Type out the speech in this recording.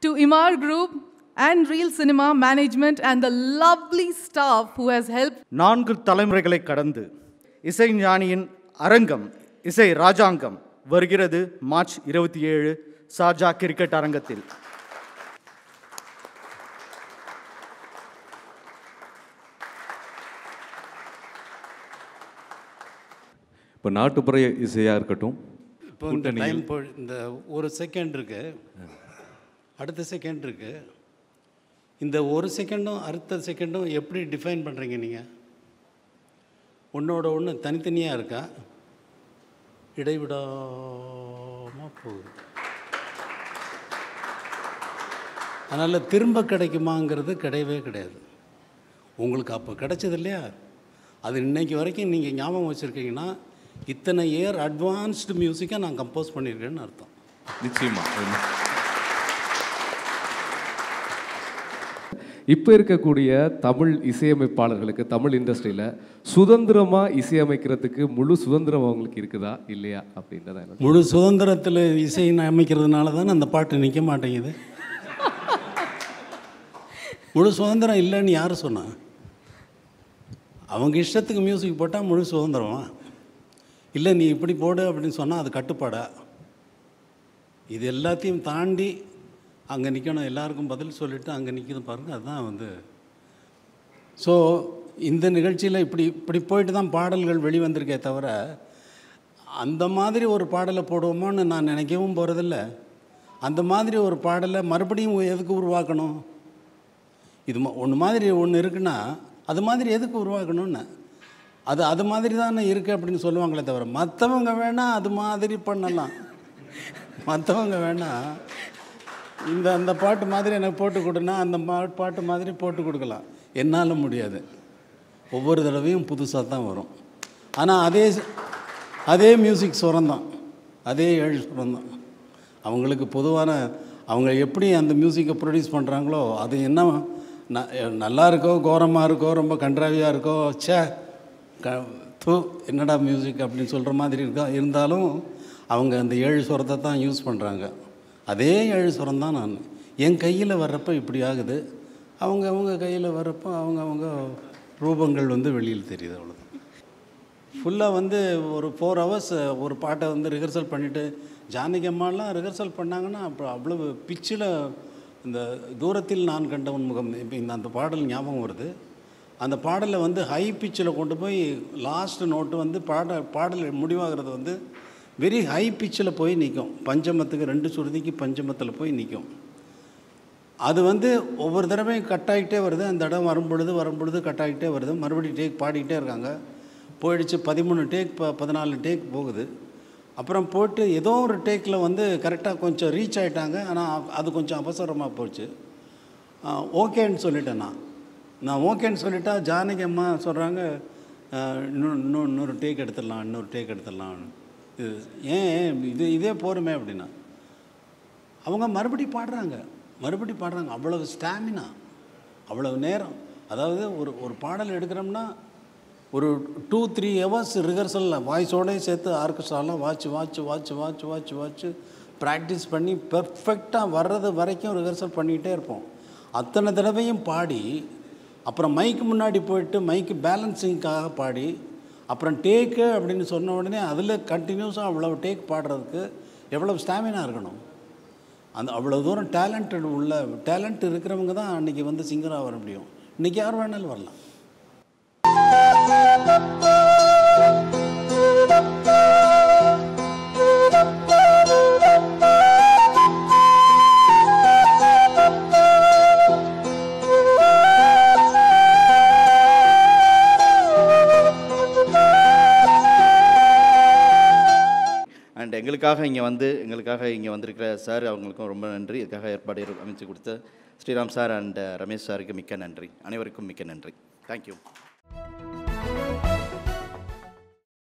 to Imar Group and Real Cinema Management and the lovely staff who has helped. 4 தலைமுறைகளை கடந்து இசை ஞானியின் அரங்கம் இசை ராஜாங்கம் வருகிறது மார்ச் 27 ஷார்ஜா கிரிக்கெட் அரங்கத்தில். இப்போ நாட்டுப்புற இசையாக இருக்கட்டும், இப்போ இந்த டைம் இந்த ஒரு செகண்ட் இருக்கு, அடுத்த செகண்ட் இருக்கு, இந்த ஒரு செகண்டும் அடுத்த செகண்டும் எப்படி டிஃபைன் பண்ணுறீங்க நீங்கள்? ஒன்றோட ஒன்று தனித்தனியாக இருக்கா, இடைவிடாமல் போகுது? அதனால் திரும்ப கிடைக்குமாங்கிறது கிடையவே கிடையாது. உங்களுக்கு அப்போ கிடைச்சது இல்லையா, அது இன்னைக்கு வரைக்கும் நீங்கள் ஞாபகம் வச்சுருக்கீங்கன்னா இத்தனை இயர் அட்வான்ஸ்டு மியூசிக்கை நான் கம்போஸ் பண்ணியிருக்கேன்னு அர்த்தம். நிச்சயமாக. இப்போ இருக்கக்கூடிய தமிழ் இசையமைப்பாளர்களுக்கு தமிழ் இண்டஸ்ட்ரியில் சுதந்திரமாக இசையமைக்கிறதுக்கு முழு சுதந்திரம் அவங்களுக்கு இருக்குதா இல்லையா அப்படின்றத முழு சுதந்திரத்தில் இசை அமைக்கிறதுனால தானே அந்த பாட்டு நிற்க மாட்டேங்குது. முழு சுதந்திரம் இல்லைன்னு யார் சொன்னா? அவங்க இஷ்டத்துக்கு மியூசிக் போட்டால் முழு சுதந்திரமா? இல்லை நீ இப்படி போடு அப்படின்னு சொன்னால் அது கட்டுப்பாடா? இது எல்லாத்தையும் தாண்டி அங்கே நிற்கணும், எல்லாருக்கும் பதில் சொல்லிவிட்டு அங்கே நிற்கிது பாருங்கள், அதுதான் வந்து. ஸோ இந்த நிகழ்ச்சியில் இப்படி போயிட்டு தான் பாடல்கள் வெளிவந்திருக்கே தவிர அந்த மாதிரி ஒரு பாடலை போடுவோமோன்னு நான் நினைக்கவும் போகிறதில்ல. அந்த மாதிரி ஒரு பாடலை மறுபடியும் எதுக்கு உருவாக்கணும்? இது ஒன்று மாதிரி ஒன்று இருக்குன்னா அது மாதிரி எதுக்கு உருவாக்கணும்னு, அது மாதிரி தானே இருக்குது அப்படின்னு சொல்லுவாங்களே தவிர மற்றவங்க வேணால் அது மாதிரி பண்ணலாம், மற்றவங்க வேணால் அந்த பாட்டு மாதிரி எனக்கு போட்டு கொடுனா அந்த பாட்டு மாதிரி போட்டு கொடுக்கலாம். என்னால் முடியாது. ஒவ்வொரு தடவையும் புதுசாக தான் வரும். ஆனால் அதே மியூசிக் சுரந்தான், அதே 7 சுரந்தான். அவங்களுக்கு பொதுவான அவங்க எப்படி அந்த மியூசிக்கை ப்ரொடியூஸ் பண்ணுறாங்களோ அது என்ன நல்லா இருக்கோ கோரமாக இருக்கோ ரொம்ப கன்றாவியாக இருக்கோ என்னடா மியூசிக் அப்படின்னு சொல்கிற மாதிரி இருந்தாலும் அவங்க அந்த 7 சுரத்தை தான் யூஸ் பண்ணுறாங்க. அதே 7 சுரம் தான் நான் என் கையில் வர்றப்போ இப்படி ஆகுது, அவங்க கையில் வர்றப்போ அவங்க ரூபங்கள் வந்து வெளியில் தெரியுது. அவ்வளோதான். ஃபுல்லாக வந்து ஒரு 4 hours ஒரு பாட்டை வந்து ரிஹர்சல் பண்ணிவிட்டு ஜானகி அம்மாலாம் ரிஹர்சல் பண்ணாங்கன்னா அப்புறம் அவ்வளவு பிச்சில் இந்த தூரத்தில் நான் கண்டவன் முகம் இப்போ அந்த பாடல் ஞாபகம் வருது. அந்த பாடலை வந்து ஹை பிச்சில் கொண்டு போய் லாஸ்ட் நோட்டு வந்து பாடல் முடிவாகிறது வந்து வெரி ஹை பிச்சில் போய் நிற்கும். பஞ்சமத்துக்கு 2 சுருதிக்கு பஞ்சமத்தில் போய் நிற்கும். அது வந்து ஒவ்வொரு தடவையும் கட் ஆகிட்டே வருது. அந்த இடம் வரும்பொழுது கட் ஆகிட்டே வருது. மறுபடியும் டேக் பாடிக்கிட்டே இருக்காங்க. போயிடுச்சு 13 டேக் 14 டேக் போகுது. அப்புறம் போட்டு ஏதோ ஒரு டேக்கில் வந்து கரெக்டாக கொஞ்சம் ரீச் ஆகிட்டாங்க. ஆனால் அது கொஞ்சம் அவசரமாக போச்சு. ஓகேன்னு சொல்லிட்டேன். நான் ஓகேன்னு சொல்லிட்டா ஜானகி அம்மா சொல்கிறாங்க இன்னொரு டேக் எடுத்துடலாம். இது ஏன் இதே போருமே அப்படின்னா அவங்க மறுபடியும் பாடுறாங்க. அவ்வளவு ஸ்டாமினா, அவ்வளவு நேரம். அதாவது ஒரு பாடல் எடுக்கிறோம்னா ஒரு 2-3 hours ரிஹர்சலில் வாய்ஸோடய சேர்த்து ஆர்கெஸ்ட்ராலாம் வாட்ச் ப்ராக்டிஸ் பண்ணி பெர்ஃபெக்டாக வர்றது வரைக்கும் ரிஹர்சல் பண்ணிக்கிட்டே இருப்போம். அத்தனை தடவையும் பாடி அப்புறம் மைக்கு முன்னாடி போயிட்டு மைக்கு பேலன்ஸிங்காக பாடி அப்புறம் டேக்கு அப்படின்னு சொன்ன உடனே அதில் கண்டினியூஸாக அவ்வளோ டேக் பாடுறதுக்கு எவ்வளோ ஸ்டாமினா இருக்கணும். அவ்வளோ தூரம் டேலண்ட் இருக்கிறவங்க தான் அன்றைக்கி வந்து சிங்கராக வர முடியும். இன்றைக்கி யார் வேணாலும் வரலாம். அண்ட் எங்களுக்காக இங்கே வந்திருக்கிற சார் அவங்களுக்கும் ரொம்ப நன்றி. இதுக்காக ஏற்பாடு அமைச்சு கொடுத்த ஸ்ரீராம் சார் அண்ட் ரமேஷ் சாருக்கு மிக்க நன்றி. அனைவருக்கும் மிக்க நன்றி. தேங்க்யூ.